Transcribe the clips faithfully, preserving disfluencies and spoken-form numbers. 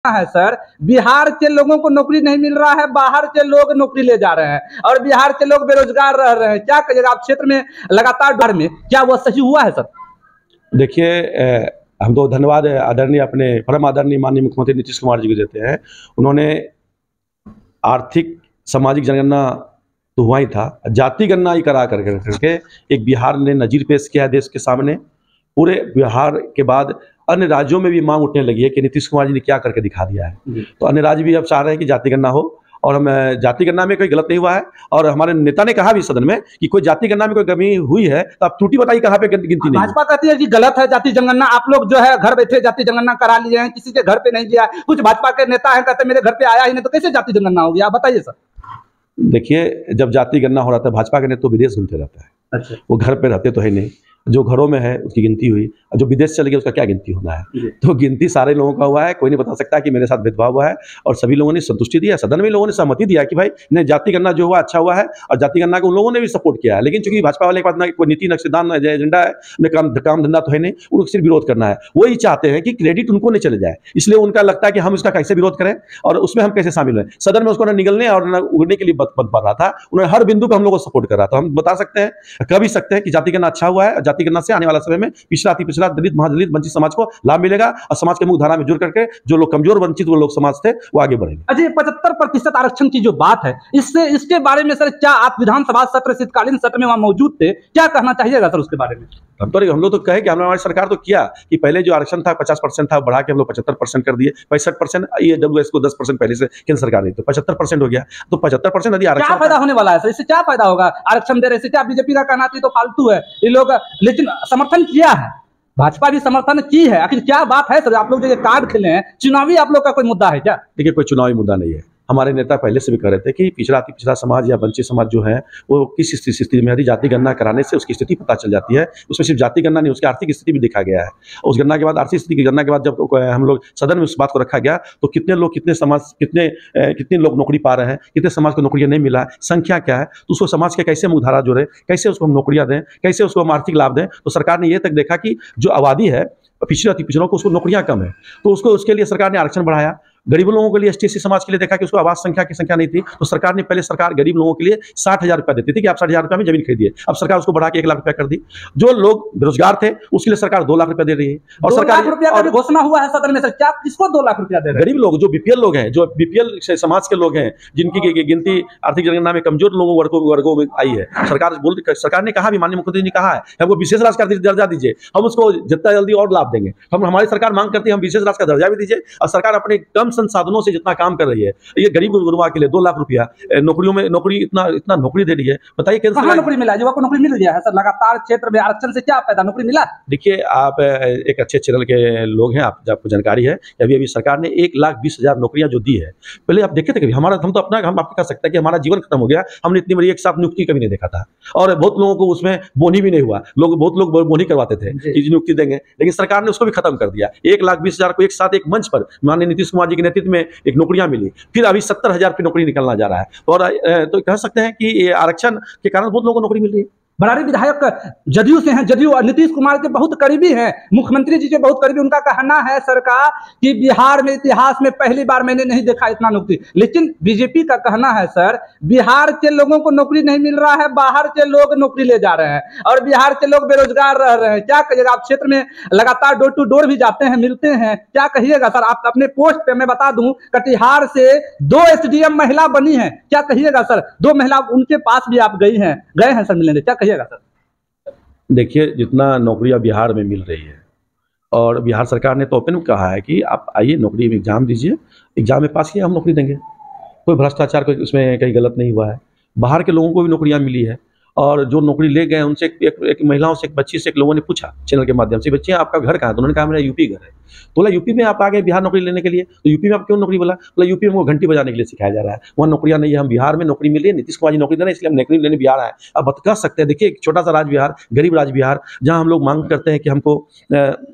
है सर, बिहार के लोगों को नौकरी नहीं मिल रहा है, बाहर के लोग नौकरी ले जा रहे हैं और बिहार के लोग बेरोजगार रह रहे हैं। क्या कहिएगा आप क्षेत्र में लगातार डर में, क्या वो सही हुआ है सर? देखिए, हम तो धन्यवाद आदरणीय अपने परम आदरणीय माननीय मुख्यमंत्री नीतीश कुमार जी को देते हैं। उन्होंने आर्थिक सामाजिक जनगणना तो हुआ ही था, जाति गणना ही करा कर करके एक बिहार ने नजीर पेश किया है देश के सामने। पूरे बिहार के बाद अन्य राज्यों में भी मांग उठने लगी है कि नीतीश कुमार जी ने क्या करके दिखा दिया है। तो अन्य राज्य भी अब चाह रहे हैं कि जाति गणना हो, और हम जाति गणना में कोई गलत नहीं हुआ है। और हमारे नेता ने कहा भी सदन में कि कोई जाति गणना में कोई कमी हुई है तो आप त्रुटि बताइए कहाँ पे गिनती नहीं। भाजपा कहती है कि गलत है जाति जनगणना, आप लोग जो है घर बैठे जाति जनगणना करा लिए हैं, किसी के घर पे नहीं गया। कुछ भाजपा के नेता है कहते मेरे घर पे आया ही नहीं, तो कैसे जाति जनगणना होगी, आप बताइए सर। देखिए, जब जाति गणना हो रहा था, भाजपा के नेता तो विदेश घूमते रहता है। अच्छा, वो घर पे रहते तो है नहीं। जो घरों में है उसकी गिनती हुई, और जो विदेश चले गए उसका क्या गिनती होना है। तो गिनती सारे लोगों का हुआ है, कोई नहीं बता सकता कि मेरे साथ भेदभाव हुआ है। और सभी लोगों ने संतुष्टि दिया, सदन में लोगों ने सहमति दिया कि भाई नहीं, जाति गणना जो हुआ अच्छा हुआ है, और जाति गणना को उन लोगों ने भी सपोर्ट किया है। लेकिन चूंकि भाजपा वाले के पास ना कोई नीति, न सिद्धांत, एजेंडा है, न काम काम धंधा तो है नहीं, उनको सिर्फ विरोध करना है। वही चाहते हैं कि क्रेडिट उनको नहीं चले जाए, इसलिए उनका लगता है कि हम इसका कैसे विरोध करें और उसमें हम कैसे शामिल हैं। सदन में उसको न निगलने और न उड़ने के लिए बद पड़ रहा था। उन्होंने हर बिंदु पर हम लोग को सपोर्ट कर रहा था। हम बता सकते हैं, कह भी सकते हैं कि जाति गणना अच्छा हुआ है। जाति गणना से आने वाला में पिछड़ा अति पिछड़ा दलित, महादलित, वंचित समाज को लाभ मिलेगा, और समाज के मुख्य धारा में जुड़ करके जो लोग कमजोर वंचित वो लोग समाज थे वो आगे बढ़ेंगे। अजय, पचहत्तर प्रतिशत आरक्षण की जो बात है, इससे इसके बारे में सर क्या आप विधानसभा सत्र शीतकालीन सत्र में वहां मौजूद थे, क्या कहना चाहिएगा सर उसके बारे में? हम तो हम लोग तो कहे कि हमारी सरकार तो किया कि पहले जो आरक्षण था पचास परसेंट था, बढ़ा के हम लोग पचहत्तर परसेंट कर दिए। पैंसठ परसेंट ये डब्ल्यू एस को दस परसेंट पहले से केंद्र सरकार दी, तो पचहत्तर परसेंट हो गया। तो पचहत्तर परसेंट यदि आरक्षण, क्या फायदा होने वाला है सर? इससे क्या फायदा होगा आरक्षण दे रहे से? क्या बीजेपी का कहना तो फालतू है ये लोग, लेकिन समर्थन किया है, भाजपा भी समर्थन की है। आखिर क्या बात है सर? आप लोग जो ये कार्ड खेले हैं, चुनावी आप लोग का कोई मुद्दा है क्या? देखिए, कोई चुनावी मुद्दा नहीं है। हमारे नेता पहले से भी कह रहे थे कि पिछड़ा अति पिछड़ा समाज या वंचित समाज जो है वो किस स्थिति में, यदि जाति गणना कराने से उसकी स्थिति पता चल जाती है। उसमें सिर्फ जाति गणना नहीं, उसकी आर्थिक स्थिति भी देखा गया है। उस गणना के बाद, आर्थिक स्थिति की गणना के बाद जब हम लोग सदन में उस बात को रखा गया, तो कितने लोग, कितने समाज, कितने कितने लोग नौकरी पा रहे हैं, कितने समाज को नौकरियाँ नहीं मिला, संख्या क्या है, तो उसको समाज के कैसे मुख्यधारा जोड़े, कैसे उसको हम नौकरियाँ दें, कैसे उसको हम आर्थिक लाभ दें। तो सरकार ने ये तक देखा कि जो आबादी है पिछड़े अति पिछड़ों को, उसको नौकरियाँ कम है, तो उसको उसके लिए सरकार ने आरक्षण बढ़ाया। गरीब लोगों के लिए, एस टी एस सी समाज के लिए देखा कि उसको आवास संख्या की संख्या नहीं थी, तो सरकार ने पहले सरकार गरीब लोगों के लिए साठ हजार रुपया देती थी कि आप साठ हजार रुपया में जमीन खरीदिए। अब सरकार उसको बढ़ा के एक लाख रुपया कर दी। जो लोग बेरोजगार थे उसके लिए सरकार दो लाख रुपया दे रही है। और सरकार रुपया का घोषणा हुआ है सदन में सर, क्या किसको दो लाख रुपया दे रहे हैं? गरीब लोग, जो बीपीएल लोग हैं, जो बीपीएल समाज के लोग हैं, जिनकी गिनती आर्थिक जनगणना में कमजोर लोगों वर्गों वर्गों में आई है। सरकार बोल सरकार ने कहा भी, माननीय मुख्यमंत्री ने कहा है, हमको विशेष राज का दर्जा दीजिए, हम उसको जितना जल्दी और लाभ देंगे। हम हमारी सरकार मांग करती है हम विशेष राज का दर्जा भी दीजिए, और सरकार अपने कम संसाधनों से काम कर रही है। ये गरीब गुरुआ के लिए दो लाख रुपया नौकरियों में, नौकरी इतना इतना नौकरी दे रही है। बताइए कहां नौकरी मिला? युवा को नौकरी मिल गया है सर लगातार क्षेत्र में, आरक्षण से क्या फायदा, नौकरी मिला? देखिए, आप एक अच्छे चैनल के लोग हैं, आप आपको जानकारी है अभी अभी सरकार ने एक लाख बीस हजार नौकरियां जो दी है। पहले आप देखे थे कभी? हमारा, हम तो अपना हम आपको कह सकते हैं कि हमारा जीवन खत्म हो गया, हमने इतनी बड़ी एक साथ नियुक्ति कभी नहीं देखा था। और बहुत लोगों को उसमें बोनी भी नहीं हुआ, लोग बहुत लोग बोनी करवाते थे कि नियुक्ति देंगे, लेकिन सरकार ने उसको भी खत्म कर दिया। एक लाख बीस हजार को एक साथ एक मंच पर माननीय नीतीश कुमार जी के नेतृत्व में एक नौकरियां मिली। फिर अभी सत्तर हजार की नौकरी निकलना जा रहा है। और तो कह सकते हैं कि ये आरक्षण के कारण बहुत लोगों को नौकरी मिल रही है। बरारी विधायक जदयू से हैं, जदयू और नीतीश कुमार के बहुत करीबी हैं, मुख्यमंत्री जी के बहुत करीबी। उनका कहना है सरकार कि बिहार में इतिहास में पहली बार मैंने नहीं देखा इतना नौकरी। लेकिन बीजेपी का कहना है सर, बिहार के लोगों को नौकरी नहीं मिल रहा है, बाहर के लोग नौकरी ले जा रहे हैं और बिहार के लोग बेरोजगार रह रहे हैं। क्या कहिएगा? आप क्षेत्र में लगातार डोर टू डोर भी जाते हैं, मिलते हैं, क्या कहिएगा सर? आप अपने पोस्ट पे, मैं बता दूं, कटिहार से दो एसडीएम महिला बनी है, क्या कहिएगा सर? दो महिला, उनके पास भी आप गई हैं, गए हैं सर मिलने, क्या कहिएगा सर? देखिए, जितना नौकरियां बिहार में मिल रही है, और बिहार सरकार ने तो ओपन कहा है कि आप आइए नौकरी में एग्जाम दीजिए, एग्जाम में पास किया हम नौकरी देंगे। कोई भ्रष्टाचार, कोई उसमें कहीं गलत नहीं हुआ है। बाहर के लोगों को भी नौकरियां मिली है, और जो नौकरी ले गए उनसे एक, एक, एक महिलाओं से, एक बच्ची से, एक लोगों ने पूछा चैनल के माध्यम से, बच्चियां आपका घर कहाँ है? तो उन्होंने कहा मेरा यूपी घर है। तो बोला यूपी में आप आ गए बिहार नौकरी लेने के लिए, तो यूपी में आप क्यों नौकरी? बोला बोला यूपी में वो घंटी बजाने के लिए सिखाया जा रहा है, वहाँ नौकरियां नहीं है। हम बिहार में नौकरी मिली है, नीतीश कुमार जी नौकरी दे रहे हैं, इसलिए हम नौकरी लेने बिहार आए। अब कह सकते हैं, देखिए, एक छोटा सा राज्य बिहार, गरीब राज्य बिहार, जहाँ हम लोग मांग करते हैं कि हमको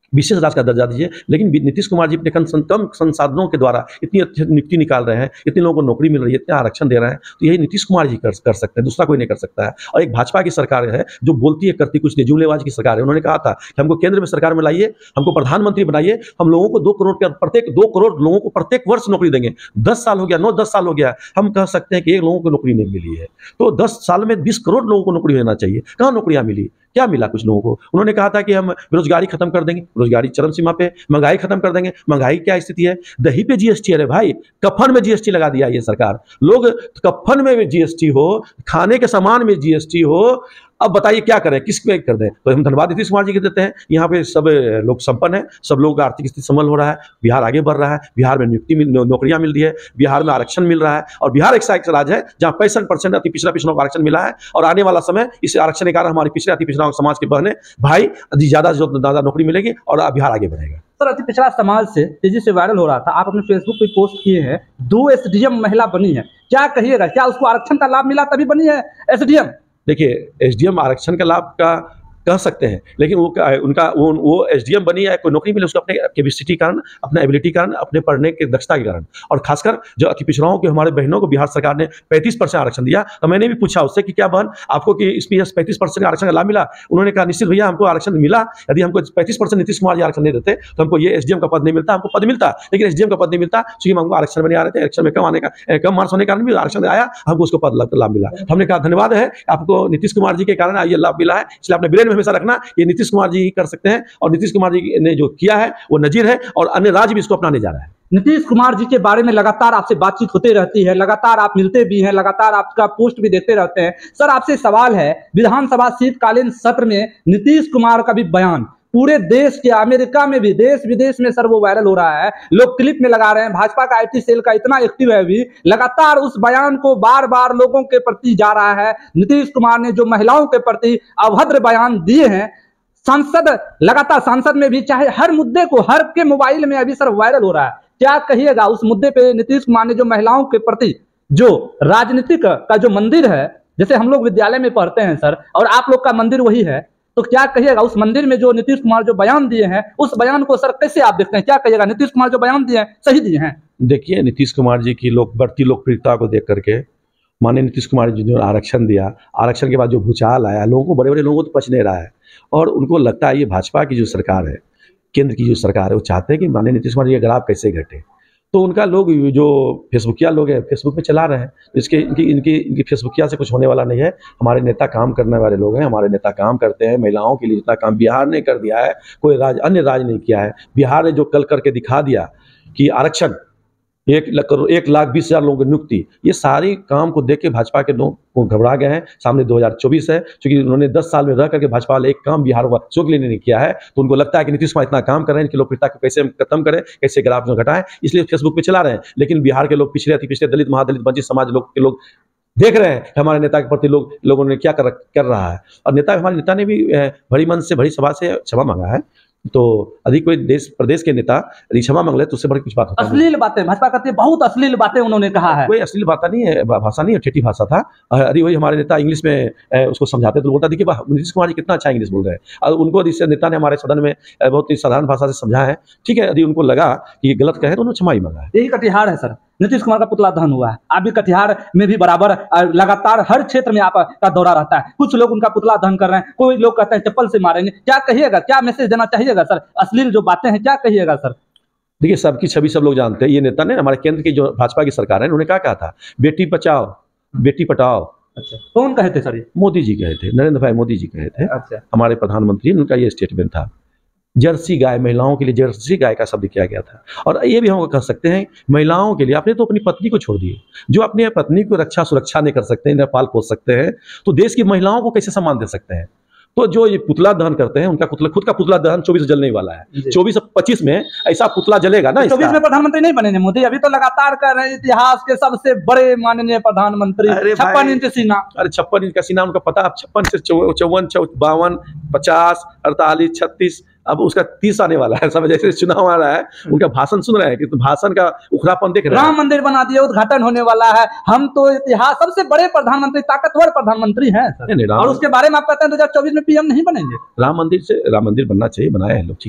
विशेष राज्य का दर्जा दीजिए। लेकिन नीतीश कुमार जी अपने कम संसाधनों के द्वारा इतनी अच्छी नियुक्ति निकाल रहे हैं, इतने लोगों को नौकरी मिल रही है, इतना आरक्षण दे रहे हैं, तो यही नीतीश कुमार जी कर, कर सकते हैं, दूसरा कोई नहीं कर सकता है। और एक भाजपा की सरकार है जो बोलती है करती कुछ नहीं, जुमलेबाज की सरकार है। उन्होंने कहा था कि हमको केंद्र में सरकार में लाइए, हमको प्रधानमंत्री बनाइए, हम लोगों को दो करोड़ के प्रत्येक दो करोड़ लोगों को प्रत्येक वर्ष नौकरी देंगे। दस साल हो गया, नौ दस साल हो गया, हम कह सकते हैं कि एक लोगों को नौकरी नहीं मिली है। तो दस साल में बीस करोड़ लोगों को नौकरी देना चाहिए। कहाँ नौकरियां मिली, क्या मिला कुछ लोगों को? उन्होंने कहा था कि हम बेरोजगारी खत्म कर देंगे, बेरोजगारी चरम सीमा पे, महंगाई खत्म कर देंगे। महंगाई क्या स्थिति है? दही पे जीएसटी है भाई, कफन में जीएसटी लगा दिया ये सरकार। लोग कफन में जीएसटी हो, खाने के सामान में जीएसटी हो, अब बताइए क्या करें, किस पे कर दें? तो हम धन्यवाद नीतीश कुमार जी के देते हैं। यहाँ पे सब लोग संपन्न है, सब लोगों का आर्थिक स्थिति संभल हो रहा है, बिहार आगे बढ़ रहा है, बिहार में नियुक्ति मिल नौकरियां मिल रही है, बिहार में आरक्षण मिल रहा है। और बिहार एक ऐसा राज्य है जहाँ पैंसठ परसेंट अति पिछड़ा पिछड़ों को आरक्षण मिला है। और आने वाला समय इस आरक्षण के कारण हमारे पिछड़े अति पिछड़ा समाज के बहने भाई ज़्यादा से ज़्यादा नौकरी मिलेगी और बिहार आगे बढ़ेगा। सर, अति पिछड़ा समाज से तेजी से वायरल हो रहा था, आप अपने फेसबुक पे पोस्ट किए हैं, दो एसडीएम महिला बनी है, क्या कहिएगा? क्या उसको आरक्षण का लाभ मिला तभी बनी है एसडीएम? देखिए, एसडीएम आरक्षण का लाभ का कह सकते हैं, लेकिन वो उनका वो वो एसडीएम बनी है, कोई नौकरी मिले उसको अपने कैपेसिटी कारण, अपने एबिलिटी कारण, अपने पढ़ने की दक्षता के कारण। और खासकर जो अति पिछड़ाओं के हमारे बहनों को बिहार सरकार ने पैंतीस परसेंट आरक्षण दिया। तो मैंने भी पूछा उससे कि क्या बहन आपको कि इसमें पैंतीस परसेंट आरक्षण का लाभ मिला? उन्होंने कहा निश्चित भैया हमको आरक्षण मिला, यदि हमको पैंतीस परसेंट नीतीश कुमार जी आरक्षण नहीं देते तो हमको ये एसडीएम का पद नहीं मिलता। हमको पद मिलता लेकिन एसडीएम का पद नहीं मिलता, क्योंकि हमको आरक्षण में नहीं आ रहे थे, आरक्षण में कम आने का कम मार्क्स होने के कारण भी आरक्षण आया, हमको उसको पद लाभ मिला। हमने कहा धन्यवाद है आपको, नीतीश कुमार जी के कारण ये लाभ मिला है, इसलिए अपने ब्रेन में हमेशा रखना ये नीतीश कुमार जी ही कर सकते हैं। और नीतीश कुमार जी ने जो किया है वो नजीर है और अन्य राज्य भी इसको अपनाने जा रहा है। नीतीश कुमार जी के बारे में लगातार आपसे बातचीत होती रहती है, लगातार आप मिलते भी हैं, लगातार आपका पोस्ट भी देखते रहते हैं। सर, आपसे सवाल है, विधानसभा शीतकालीन सत्र में नीतीश कुमार का भी बयान पूरे देश के, अमेरिका में भी, देश विदेश में सर वो वायरल हो रहा है, लोग क्लिप में लगा रहे हैं। भाजपा का आईटी सेल का इतना एक्टिव है अभी, लगातार उस बयान को बार बार लोगों के प्रति जा रहा है। नीतीश कुमार ने जो महिलाओं के प्रति अभद्र बयान दिए हैं, सांसद लगातार संसद में भी, चाहे हर मुद्दे को, हर के मोबाइल में अभी सर वायरल हो रहा है। क्या कहिएगा उस मुद्दे पे? नीतीश कुमार ने जो महिलाओं के प्रति जो राजनीतिक का जो मंदिर है, जैसे हम लोग विद्यालय में पढ़ते हैं सर, और आप लोग का मंदिर वही है, तो क्या कहिएगा उस मंदिर में जो नीतीश कुमार जो बयान दिए हैं, उस बयान को सर कैसे आप देखते हैं? क्या कहिएगा, नीतीश कुमार जो बयान दिए हैं सही दिए हैं? देखिए, नीतीश कुमार जी की लोक बढ़ती लोकप्रियता को देख करके माननीय नीतीश कुमार जी ने आरक्षण दिया, आरक्षण के बाद जो भूचाल आया, लोगों को, बड़े बड़े लोगों को तो पच नहीं रहा है। और उनको लगता है ये भाजपा की जो सरकार है, केंद्र की जो सरकार है, वो चाहते हैं कि माननीय नीतीश कुमार जी का ग्राफ कैसे घटे। तो उनका लोग जो फेसबुकिया लोग हैं, फेसबुक पे चला रहे हैं, इसके इनकी इनकी इनकी फेसबुकिया से कुछ होने वाला नहीं है। हमारे नेता काम करने वाले लोग हैं, हमारे नेता काम करते हैं। महिलाओं के लिए जितना काम बिहार ने कर दिया है, कोई राज्य, अन्य राज्य नहीं किया है। बिहार ने जो कल करके दिखा दिया कि आरक्षण एक लाख एक लाख बीस हजार लोगों की नियुक्ति, ये सारी काम को देख के भाजपा के लोग को घबरा गए हैं। सामने दो हज़ार चौबीस है, क्योंकि उन्होंने दस साल में रह करके भाजपा वाले एक काम बिहार वासियों के लिए नहीं किया है, तो उनको लगता है कि नीतीश कुमार इतना काम कर रहे हैं, इनकी लोकप्रियता को कैसे हम खत्म करें, कैसे ग्राफ में घटाएं, इसलिए फेसबुक पे चला रहे हैं। लेकिन बिहार के लोग, पिछड़े अति पिछड़े दलित, महादलित, वंचित समाज लोग के लोग देख रहे हैं कि हमारे नेता के प्रति लोग लोगों ने क्या कर कर रहा है। और नेता हमारे नेता ने भी बड़ी मन से, बड़ी सभा से क्षमा मांगा है। तो अधिक कोई देश प्रदेश के नेता यदि क्षमा मांग ले तो उससे बड़ी कुछ बात होता है। अश्लील बातें भाजपा करती है, बहुत अश्लील बातें उन्होंने कहा है। कोई अश्लील बात नहीं है, भाषा नहीं है, ठेठी भाषा था। अरे वही हमारे नेता इंग्लिश में उसको समझाते तो बोलता देखिए नीतीश कुमार जी कितना अच्छा इंग्लिश बोल रहे हैं, और उनको इस नेता ने हमारे सदन में बहुत ही साधारण भाषा से समझा है। ठीक है, यदि उनको लगा कि ये गलत कहे तो उन्होंने क्षमा ही मांगा है। यही कटिहार है सर, नीतीश कुमार का पुतला दहन हुआ है। आप भी कटिहार में भी बराबर लगातार हर क्षेत्र में आपका दौरा रहता है, कुछ लोग उनका पुतला दहन कर रहे हैं, कोई लोग कहते हैं चप्पल से मारेंगे। क्या कहिएगा, क्या मैसेज देना चाहिएगा सर? अश्लील जो बातें हैं, क्या कहिएगा सर? देखिए, सबकी छवि सब लोग जानते हैं। ये नेता ने, हमारे केंद्र की जो भाजपा की सरकार है, उन्होंने क्या कहा था, बेटी बचाओ बेटी पटाओ। अच्छा, कौन कहे थे सर ये? मोदी जी कहे थे, नरेंद्र भाई मोदी जी कहे थे। अच्छा, हमारे प्रधानमंत्री, उनका ये स्टेटमेंट था। जर्सी गाय, महिलाओं के लिए जर्सी गाय का शब्द किया गया था। और ये भी हम कह सकते हैं महिलाओं के लिए, आपने तो अपनी पत्नी को छोड़ दिए, जो अपनी पत्नी को रक्षा सुरक्षा नहीं कर सकते, न पाल पोस सकते हैं, तो देश की महिलाओं को कैसे सम्मान दे सकते हैं? तो जो ये पुतला दहन करते हैं, उनका पुतला, खुद का पुतला दहन चौबीस जलने वाला है। चौबीस पच्चीस में ऐसा पुतला जलेगा ना। चौबीस में प्रधानमंत्री नहीं बनेंगे मोदी? अभी तो लगातार कर रहे हैं इतिहास के सबसे बड़े माननीय प्रधानमंत्री, छप्पन इंच सीना। अरे छप्पन इंच का सीना उनका पता, अब छप्पन से चौवन बावन पचास अड़तालीस छत्तीस, अब उसका तीस आने वाला है। सब जैसे चुनाव आ रहा है, उनका भाषण सुन रहे हैं कि तो भाषण का उखड़ापन देख रहे हैं। राम मंदिर बना दिया, उद्घाटन होने वाला है। हम तो इतिहास सबसे बड़े प्रधानमंत्री, ताकतवर प्रधानमंत्री हैं सर। नहीं, और उसके बारे में आप कहते हैं दो हजार चौबीस में पीएम नहीं बनेंगे? राम मंदिर से, राम मंदिर बनना चाहिए, बनाया है लोग, ठीक है,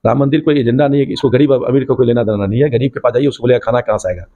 राम मंदिर कोई एजेंडा नहीं है कि इसको गरीब अमीर को कोई लेना देना नहीं है। गरीब के पास जाइए, उसको बोलेगा खाना कहाँ से आएगा,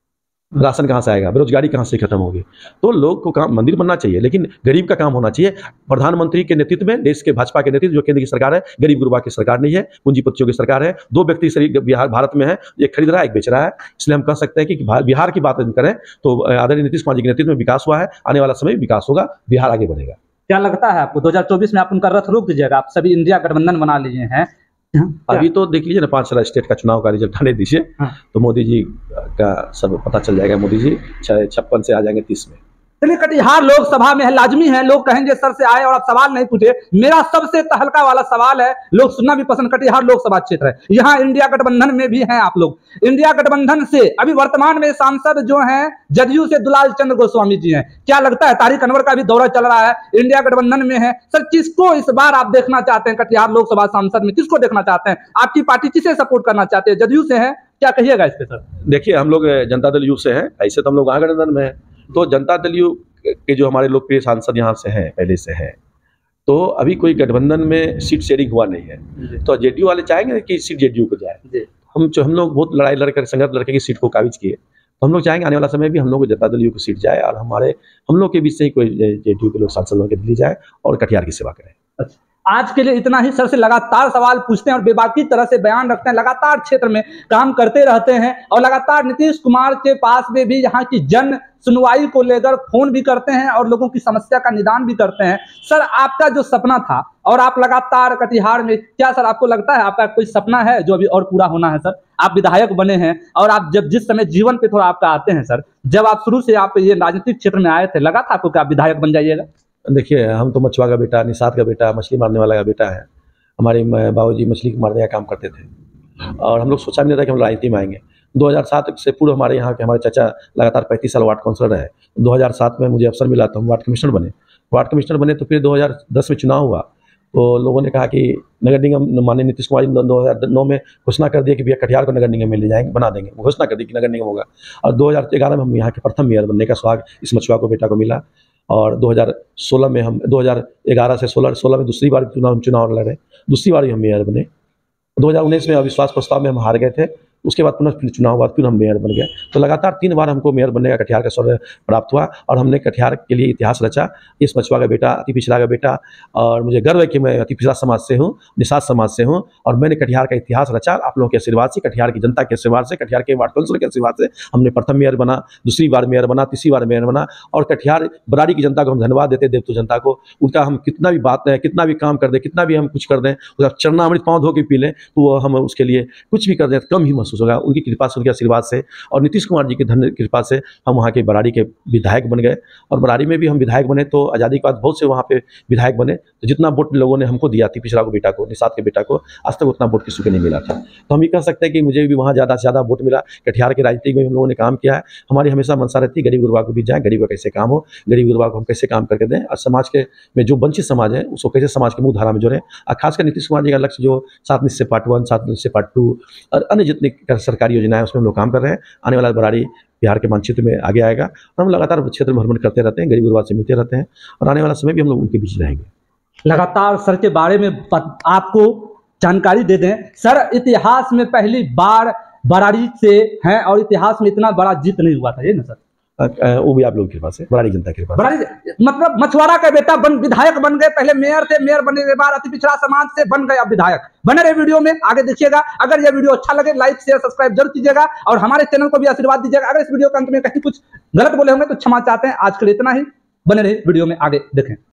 राशन कहाँ से आएगा, बेरोजगारी कहाँ से खत्म होगी। तो लोग को काम मंदिर बनना चाहिए, लेकिन गरीब का काम होना चाहिए। प्रधानमंत्री के नेतृत्व में, देश के भाजपा के नेतृत्व, जो केंद्र की सरकार है, गरीब गुरबा की सरकार नहीं है, पूंजीपतियों की सरकार है। दो व्यक्ति शरीर बिहार भारत में है, एक खरीद रहा है, एक बेच रहा है। इसलिए हम कह सकते हैं कि बिहार की बात करें तो आदरणीय नीतीश कुमार जी के नेतृत्व में विकास हुआ है। आने वाला समय विकास होगा, बिहार आगे बढ़ेगा। क्या लगता है आपको दो हजार चौबीस में आप उनका रथ रोक दीजिएगा? आप सभी इंडिया गठबंधन बना लीजिए हैं। अभी तो देख लीजिए ना, पांच सारा स्टेट का चुनाव का रिजल्ट आने दीजिए, हाँ। तो मोदी जी का सब पता चल जाएगा। मोदी जी छप्पन से आ जाएंगे तीस में। चलिए, कटिहार लोकसभा में है, लाजमी है, लोग कहेंगे सर से आए और आप सवाल नहीं पूछे। मेरा सबसे तहलका वाला सवाल है, लोग सुनना भी पसंद, कटिहार लोकसभा क्षेत्र है, यहाँ इंडिया गठबंधन में भी हैं आप लोग। इंडिया गठबंधन से अभी वर्तमान में सांसद जो हैं जदयू से दुलाल चंद्र गोस्वामी जी हैं। क्या लगता है, तारिक अनवर का भी दौरा चल रहा है, इंडिया गठबंधन में है। सर, किसको इस बार आप देखना चाहते हैं कटिहार लोकसभा सांसद में? किसको देखना चाहते हैं? आपकी पार्टी किसे सपोर्ट करना चाहते हैं? जदयू से है, क्या कहिएगा इस पे सर? देखिए, हम लोग जनता दल यू से हैं, ऐसे तो हम लोग वहाँ गठबंधन में हैं। तो जनता दल यू के जो हमारे लोकप्रिय सांसद यहाँ से हैं, पहले से हैं, तो अभी कोई गठबंधन में सीट शेयरिंग हुआ नहीं है। तो जेडीयू वाले चाहेंगे कि सीट जेडीयू को जाए। हम जो हम लोग बहुत लड़ाई लड़कर संघर्ष लड़के की सीट को काबिज किए, तो हम लोग चाहेंगे आने वाला समय भी हम लोग को जनता दल यू की सीट जाए और हमारे हम लोग के बीच से ही कोई जेडीयू के लोग सांसद के दिल्ली जाए और कटिहार की सेवा करें। अच्छा, आज के लिए इतना ही। सर से लगातार सवाल पूछते हैं और बेबाकी तरह से बयान रखते हैं, लगातार क्षेत्र में काम करते रहते हैं और लगातार नीतीश कुमार के पास में भी यहाँ की जन सुनवाई को लेकर फोन भी करते हैं और लोगों की समस्या का निदान भी करते हैं। सर, आपका जो सपना था और आप लगातार कटिहार में, क्या सर आपको लगता है आपका कोई सपना है जो अभी और पूरा होना है? सर, आप विधायक बने हैं और आप जब जिस समय जीवन पे थोड़ा आपका आते हैं सर, जब आप शुरू से आप ये राजनीतिक क्षेत्र में आए थे, लगा था आपको कि आप विधायक बन जाइएगा? देखिए, हम तो मछुआ का बेटा, निषाद का बेटा, मछली मारने वाला का बेटा है। हमारे बाबूजी मछली मारने का काम करते थे और हम लोग सोचा भी नहीं था कि हम राजनीति में आएंगे। दो हज़ार सात से पूर्व हमारे यहाँ के हमारे चाचा लगातार पैंतीस साल वार्ड काउंसलर रहे। दो हज़ार सात में मुझे अवसर मिला तो हम वार्ड कमिश्नर बने। वार्ड कमिश्नर बने तो फिर दो हज़ार दस में चुनाव हुआ, तो लोगों ने कहा कि नगर निगम, माननीय नीतीश कुमार जी दो हज़ार नौ में घोषणा कर दिया कि भैया कटिहार को नगर निगम में ले जाएंगे, बना देंगे। घोषणा कर दी कि नगर निगम होगा और दो हज़ार ग्यारह में हम यहाँ के प्रथम मेयर बनने का सौभाग्य इस मछुआ को बेटा को मिला। और दो हज़ार सोलह में हम दो हज़ार ग्यारह से सोलह सोलह में दूसरी बार चुनाव चुनाव लड़े, दूसरी बार ही हम मेयर बने। दो हज़ार उन्नीस में अविश्वास प्रस्ताव में हम हार गए थे, उसके बाद पुनः फिर चुनाव हुआ, फिर हम मेयर बन गए। तो लगातार तीन बार हमको मेयर बनने का कटिहार का सौभाग्य प्राप्त हुआ और हमने कटिहार के लिए इतिहास रचा। इस मछुआ का बेटा, अति पिछड़ा का बेटा, और मुझे गर्व है कि मैं अति पिछड़ा समाज से हूँ, निषाद समाज से हूँ और मैंने कटिहार का इतिहास रचा। आप लोगों के आशीर्वाद से, कटिहार की जनता के आशीर्वाद से, कटिहार के वार्ड काउंसिलर के आशीर्वाद से हमने प्रथम मेयर बना, दूसरी बार मेयर बना, तीसरी बार मेयर बना। और कटिहार बराड़ी की जनता को हम धन्यवाद देते, देवतु जनता को, उनका हम कितना भी बात है, कितना भी काम कर दें, कितना भी हम कुछ कर दें, उसका चरणामृत पाँव धो के पी लें, तो वो हम उसके लिए कुछ भी कर दें कम ही महसूस होगा। उनकी कृपा, उनके आशीर्वाद से और नीतीश कुमार जी की धन्य कृपा से हम वहाँ के बराड़ी के विधायक बन गए। और बराड़ी में भी हम विधायक बने तो आज़ादी के बाद बहुत से वहाँ पे विधायक बने, तो जितना वोट लोगों ने हमको दिया थी, पिछड़ा को बेटा को, निषाद के बेटा को, आज तक उतना वोट किसी को नहीं मिला था। तो हम ये कह सकते हैं कि मुझे भी वहाँ ज़्यादा से ज़्यादा वोट मिला। कटिहार के राजनीति में हम लोगों ने काम किया है। हमारी हमेशा मनसा रहती है गरीब गुरबा को भी जाए, गरीब का कैसे काम हो, गरीब गुरबा को हम कैसे काम करके दें और समाज के में जो वंचित समाज है उसको कैसे समाज के मुख्य धारा में जोड़ें। और खासकर नीतीश कुमार जी का लक्ष्य जो सात निश्चय पार्ट वन, सात निश्चय पार्ट टू और अन्य जितनी सरकारी योजनाएं उसमें हम लोग काम कर रहे हैं। आने वाला बराड़ी बिहार के मानचित्र में आगे आएगा और हम लगातार क्षेत्र में भ्रमण करते रहते हैं, गरीब गुरबा से मिलते रहते हैं और आने वाला समय भी हम लोग उनके बीच रहेंगे। लगातार सर के बारे में आपको जानकारी दे दें, सर इतिहास में पहली बार बराड़ी से हैं और इतिहास में इतना बड़ा जीत नहीं हुआ था, ये ना सर? वो भी आप लोगों के पास है, बराड़ी जनता के पास। बराड़ी मतलब मछुआरा का बेटा बन विधायक बन गए, पहले मेयर थे, मेयर बनने के बाद अति पिछड़ा समाज से बन गए अब विधायक। बने रहे वीडियो में, आगे देखिएगा। अगर ये वीडियो अच्छा लगे लाइक शेयर सब्सक्राइब जरूर कीजिएगा और हमारे चैनल को भी आशीर्वाद दीजिएगा। अगर इस वीडियो के अंत में कहीं कुछ गलत बोले होंगे तो क्षमा चाहते हैं। आज के लिए इतना ही, बने रहे वीडियो में, आगे देखें।